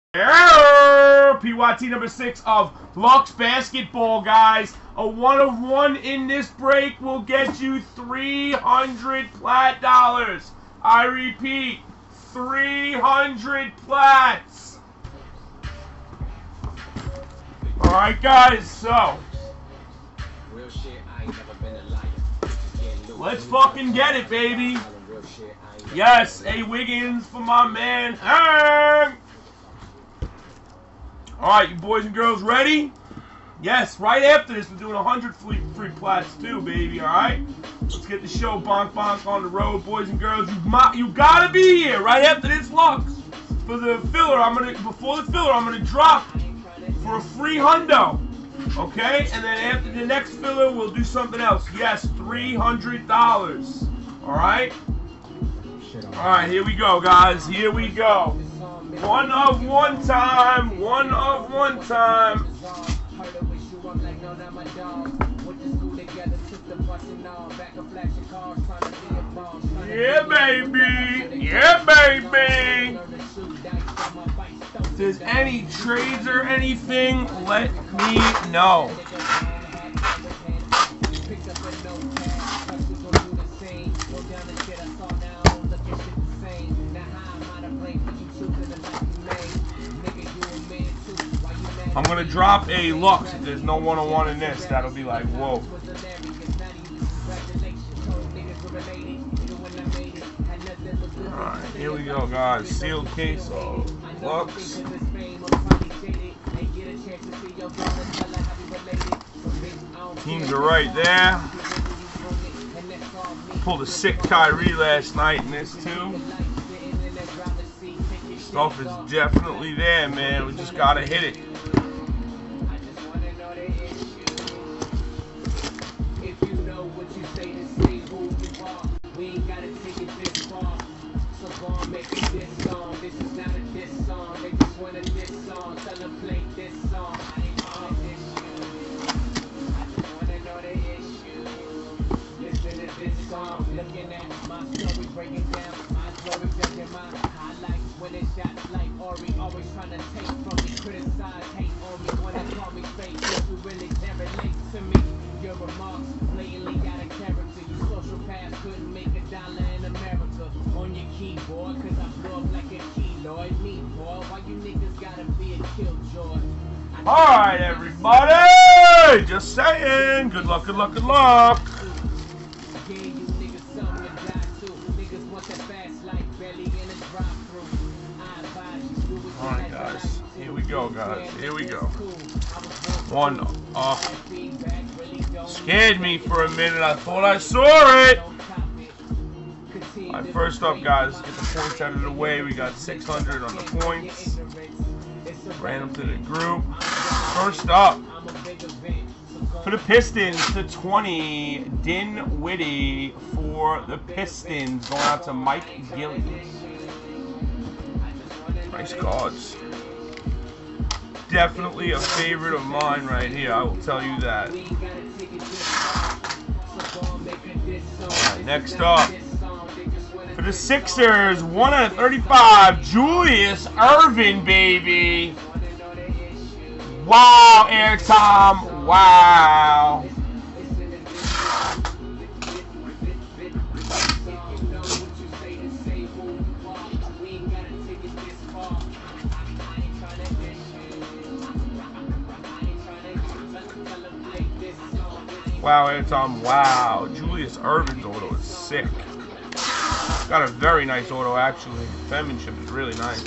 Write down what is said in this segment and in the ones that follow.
PYT number 6 of Lux Basketball, guys. A 1 of 1 in this break will get you $300 plat dollars. I repeat, 300 plats. Alright, guys, so let's fucking get it, baby. Yes, A. Wiggins for my man. Alright, you boys and girls ready? Yes, right after this, we're doing 100 free plats too, baby, alright? Let's get the show bonk on the road, boys and girls. You gotta be here right after this Lux. For the filler, before the filler, I'm gonna drop for a free hundo. Okay? And then after the next filler, we'll do something else. Yes, $300. Alright? Alright, here we go, guys. Here we go. 1 of 1 time. 1 of 1 time. Yeah, baby. Yeah, baby. If there's any trades or anything, let me know. I'm gonna drop a Lux if there's no 1-on-1 in this. That'll be like, whoa. Alright, here we go, guys. Sealed case of Lux. Teams are right there. Pulled a sick Kyrie last night in this too. Stuff is definitely there, man. We just gotta hit it. Looking at my story, breaking down my story, judging my highlights when it's shots like Ori, always trying to take from me, criticize, hate on me when they call me fake. You really can't relate to me. Your remarks blatantly got a character. You social pass couldn't make $1 in America on your keyboard, cause I blow up like a keloid. Me, boy, why you niggas gotta be a killjoy? Alright, everybody! Just saying. Good luck, good luck, good luck. Alright, guys. Here we go, guys. Here we go. 1 off. Scared me for a minute. I thought I saw it. Alright, first up, guys. Get the points out of the way. We got 600 on the points. Ran them to the group. First up, for the Pistons, the 20, Dinwiddie for the Pistons. Going out to Mike Gillies. Nice cards. Definitely a favorite of mine right here. I will tell you that. Alright, next up, for the Sixers, 1 out of 35, Julius Erving, baby. Wow, airtime. Wow. Wow, airtime. Wow. Julius Erving's auto is sick. Got a very nice auto, actually. Penmanship is really nice.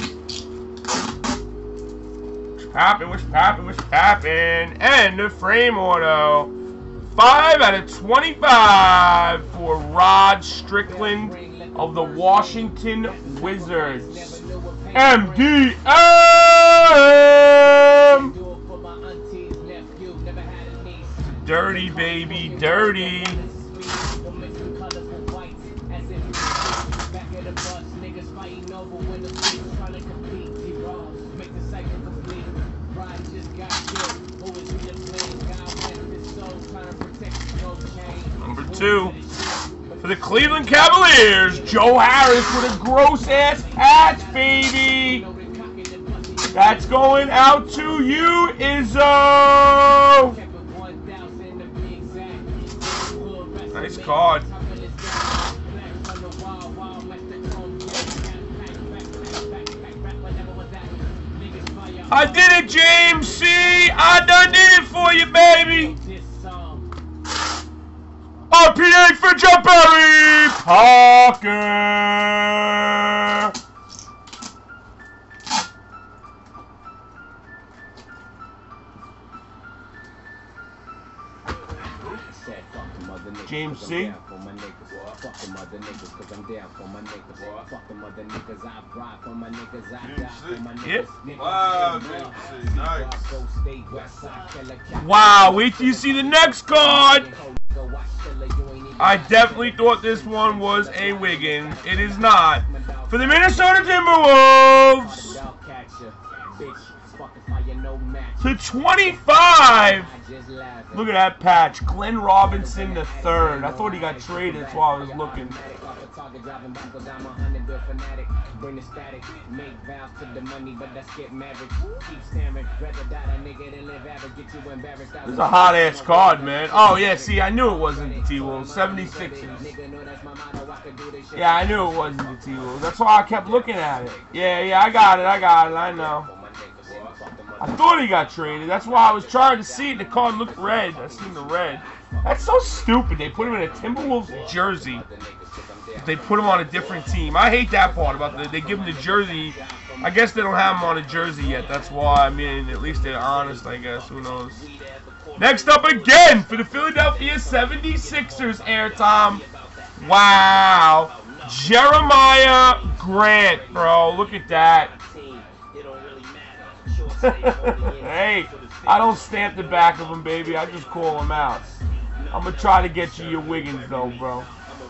What's poppin'? And the frame auto. 5 out of 25 for Rod Strickland of the Washington Wizards. MDM! Dirty, baby, dirty. Number 2, for the Cleveland Cavaliers, Joe Harris with a gross-ass patch, baby. That's going out to you, Izzo. Nice card. I did it, James C. I done did it for you, baby. RPA for Joe Barry Parker. James C. Yep. Wow, James C. Nice. Wow, wait till you see the next card. I definitely thought this one was a Wiggins. It is not. For the Minnesota Timberwolves. To 25. Look at that patch. Glenn Robinson the third. I thought he got traded. That's why I was looking. This is a hot ass card, man. Oh yeah, see, I knew it wasn't the T-Wolves. 76ers. Yeah, I knew it wasn't the T-Wolves. That's why I kept looking at it. Yeah, I got it. I know. I thought he got traded. That's why I was trying to see it. The card looked red. I seen the red. That's so stupid. They put him in a Timberwolves jersey. They put him on a different team. I hate that part about they give him the jersey. I guess they don't have him on a jersey yet. That's why. I mean, at least they're honest, I guess. Who knows? Next up again for the Philadelphia 76ers, airtime. Wow. Jeremiah Grant, bro. Look at that. Hey, I don't stamp the back of him, baby. I just call him out. I'm going to try to get you your Wiggins, though, bro.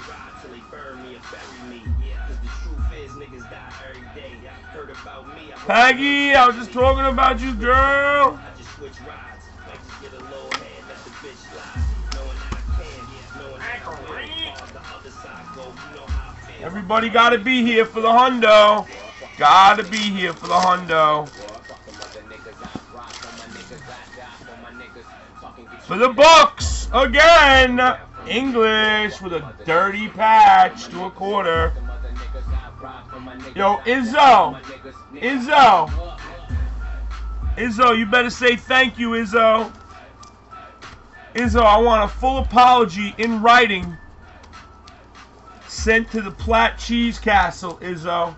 Peggy, I was just talking about you, girl. Everybody got to be here for the hundo. Got to be here for the hundo. For the Bucks, again, English with a dirty patch to a quarter. Yo, Izzo, you better say thank you, Izzo. I want a full apology in writing sent to the Platt Cheese Castle, Izzo.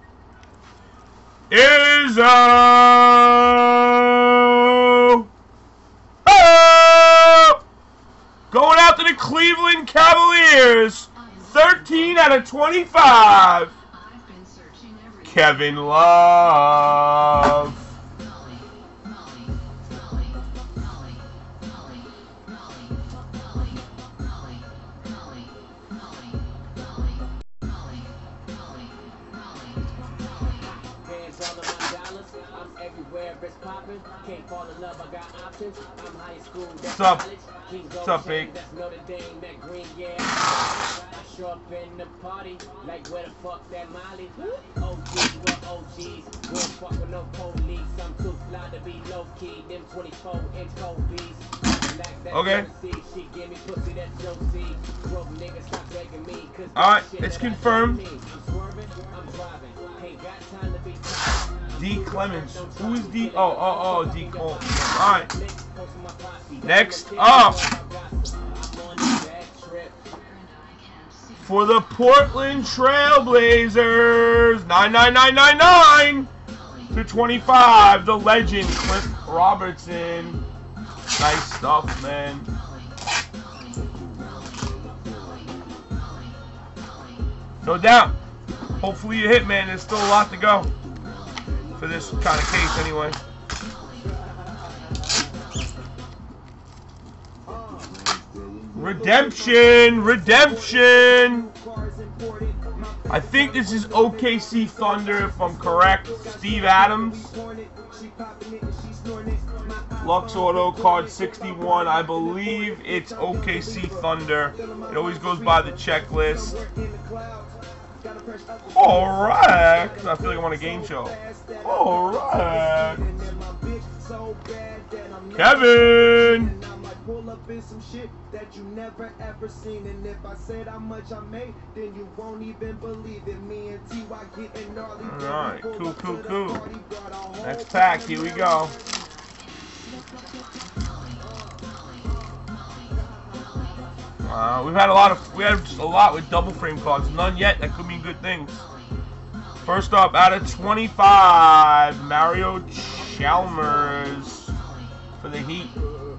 Going out to the Cleveland Cavaliers, 13 out of 25. Kevin Love. What's up? What's up, big? Okay. Alright, it's confirmed. D. Clemens. Who is D? Oh, D. Cole. Alright. Next up. For the Portland Trailblazers. 99999 to 25. The legend, Cliff Robertson. Nice stuff, man. No doubt. Hopefully you hit, man. There's still a lot to go. For this kind of case, anyway. Redemption! I think this is OKC Thunder, if I'm correct. Steve Adams. Lux Auto, card 61. I believe it's OKC Thunder. It always goes by the checklist. Correct. I feel like I'm on a game show. Correct. Kevin. Pull up in some shit that you never ever seen, and if I said how much I made, then you won't even believe it. Me and T.Y. getting gnarly. Alright, cool. Next pack, here we go. We've had a lot with double frame cards. None yet that could mean good things. First up, out of 25, Mario Chalmers for the Heat.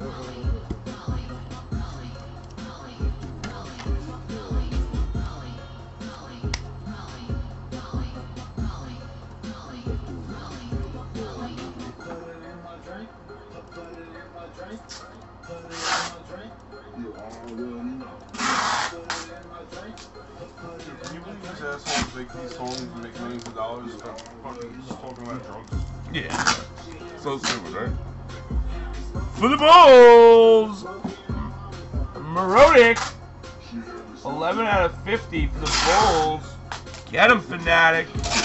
Can you believe these assholes make these songs and make millions of dollars for fucking just talking about drugs? Yeah. So stupid, right? For the Bulls! Morodic. 11 out of 50 for the Bulls. Get him, Fanatic.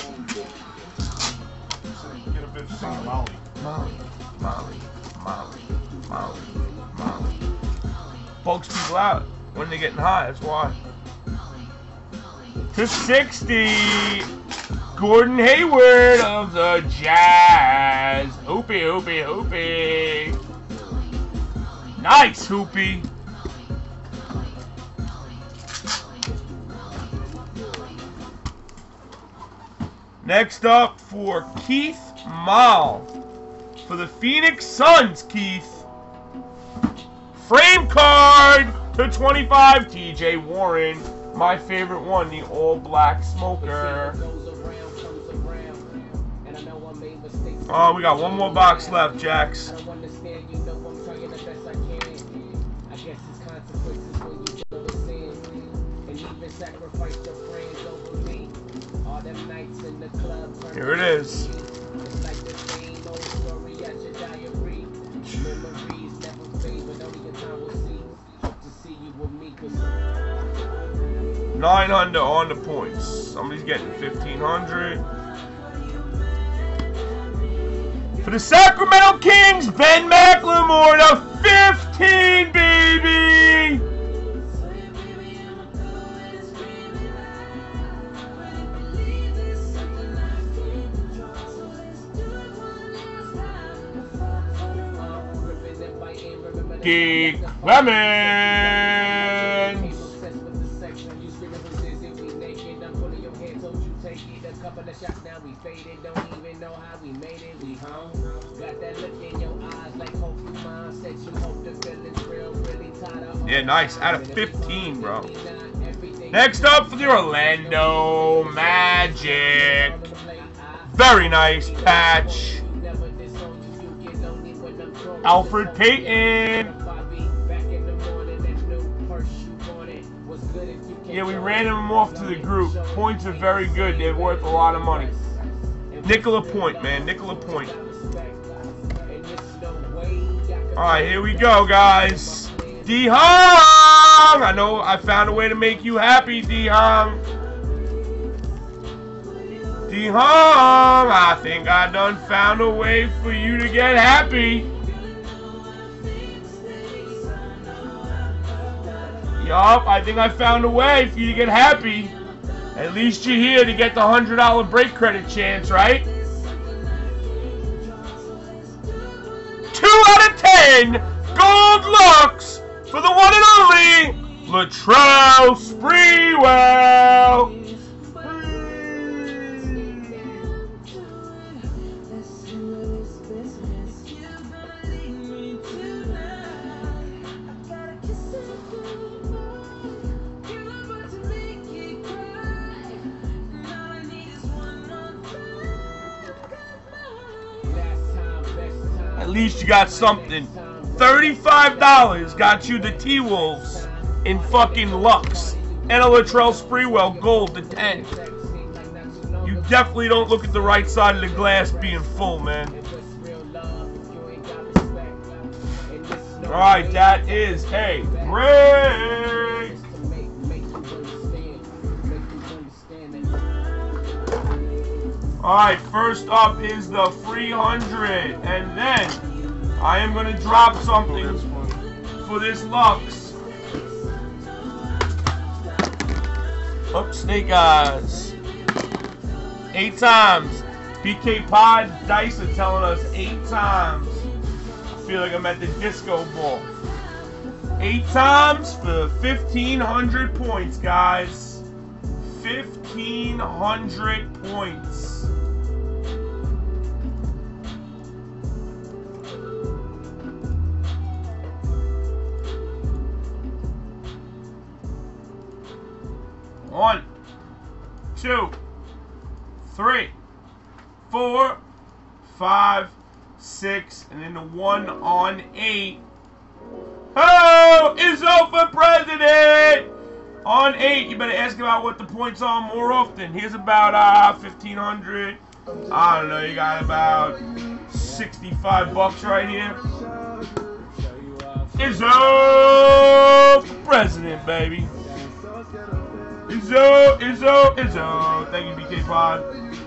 Get a bitch singing Molly. Molly. Bugs people out when they're getting high, that's why. To 60, Gordon Hayward of the Jazz. Hoopy. Nice, Hoopy. Next up for Keith Mall. For the Phoenix Suns, Keith. Frame card to 25, TJ Warren. My favorite one, the all-black smoker. Oh, we got one more box left, Jax. Here it is. $900 on the points. Somebody's getting 1,500. For the Sacramento Kings, Ben McLemore to 15, baby. Geek Lemons. Yeah, nice. Out of 15, bro. Next up for the Orlando Magic. Very nice patch. Alfred Payton. Yeah, we ran them off to the group. Points are very good. They're worth a lot of money. Nicola Point, man. Nicola Point. Alright, here we go, guys. D-Hong! I know I found a way to make you happy, D-Hong. D-Hong! I think I done found a way for you to get happy. Yup, I think I found a way for you to get happy. At least you're here to get the $100 break credit chance, right? 2 out of 10 gold looks for the one and only Latrell Sprewell. At least you got something. $35 got you the T-Wolves in fucking Lux. And a Latrell Sprewell gold to 10. You definitely don't look at the right side of the glass being full, man. Alright, that is a break. Alright, first up is the 300. And then I am going to drop something for this Lux. Up Snake Eyes. 8 times. BK Pod Dice are telling us 8 times. I feel like I'm at the disco ball. 8 times for 1,500 points, guys. 1,500 points. One, 2, 3, 4, 5, 6, and then the 1 on 8. Oh, Izzo for president! On 8, you better ask about what the points are more often. Here's about 1,500. I don't know, you got about 65 bucks right here. Izzo for president, baby. Izzo, Izzo, Izzo. Thank you, BK Pod.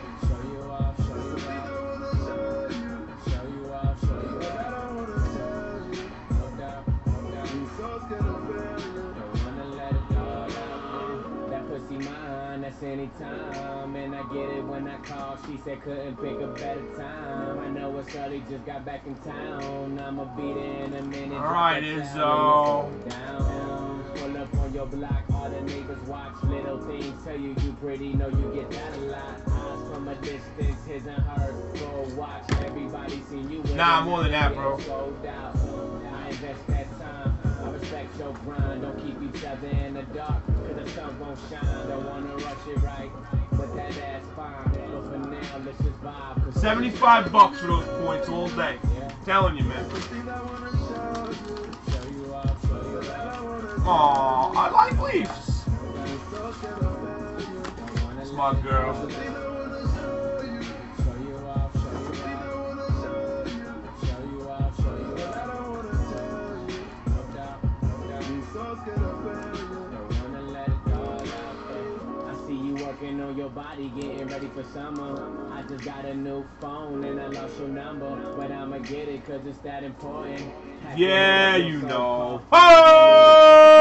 Anytime, and I get it when I call. She said couldn't pick a better time. I know it's early, just got back in town. I'ma beat it in a minute. Alright, Izzo. Pull up on your block, all the neighbors watch. Little things tell you you pretty, know you get that a lot. Eyes from a distance, his and her. Go watch, everybody seen you. Nah, more than that, bro. I invest that time. I respect your grind. Don't keep each other in the dark, cause the sun won't shine. Don't wanna rush it right, but that ass fine. So for now, let's just vibe. 75 bucks for those points all day. Yeah. Telling you, man. Aw, I like Leafs. Smart girl. Working on your body, getting ready for summer. I just got a new phone and I lost your number, but I'ma get it cause it's that important. Yeah, you know. Oh!